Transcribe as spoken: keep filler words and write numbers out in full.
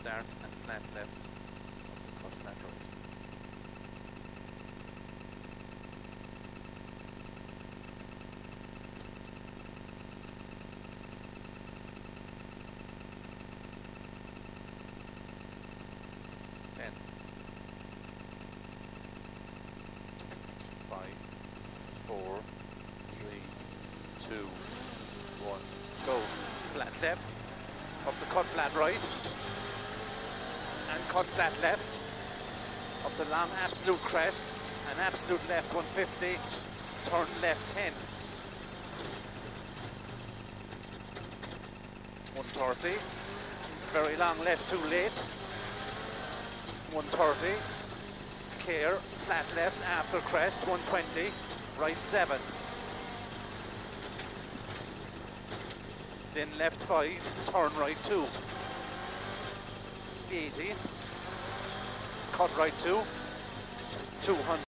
start and flat left up to cut flat right. ten, five, four, three, two, one, go. Flat left, up to cut flat right, and cut flat left, up the long absolute crest, and absolute left one fifty, turn left ten. one thirty, very long left too late. one thirty, care, flat left after crest, one twenty, right seven. Then left five, turn right two. Easy. Cut right two, two hundred.